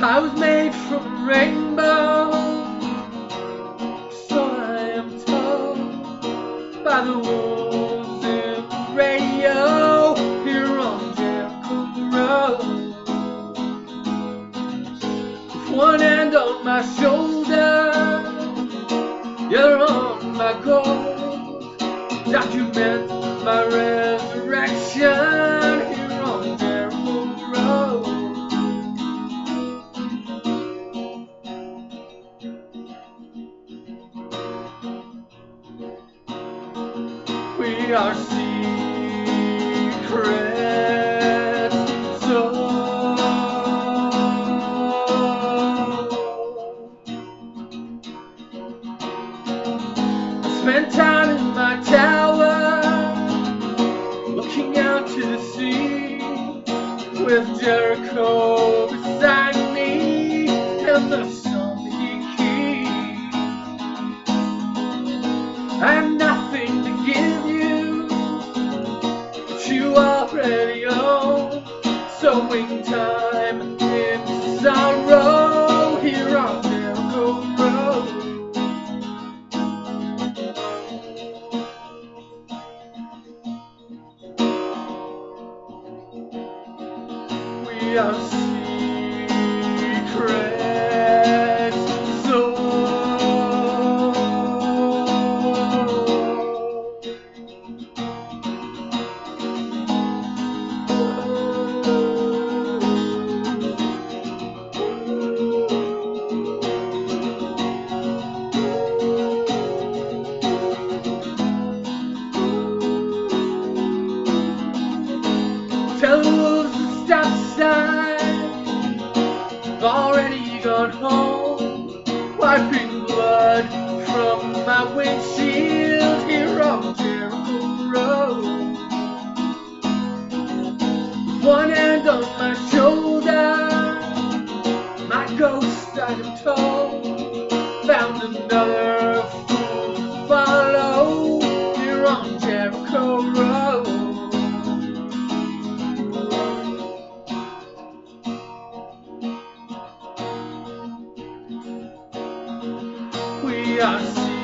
I was made from a rainbow, so I am told by the wolves in the radio here on Jericho Road. With one hand on my shoulder, you're on my goal. Document my resurrection here on Jericho Road. We are secret souls. I spent time in my tower, looking out to the sea, with Jericho beside me and the song he keeps. I have nothing to give you, but you already own. Sowing time into sorrow here on Jericho Road. We are secret souls. Tell the wolves to stop sign, I've already gone home, wiping blood from my windshield here on Jericho Road. One hand on my shoulder, my ghost I am told, found another fool to follow here on Jericho Road. We are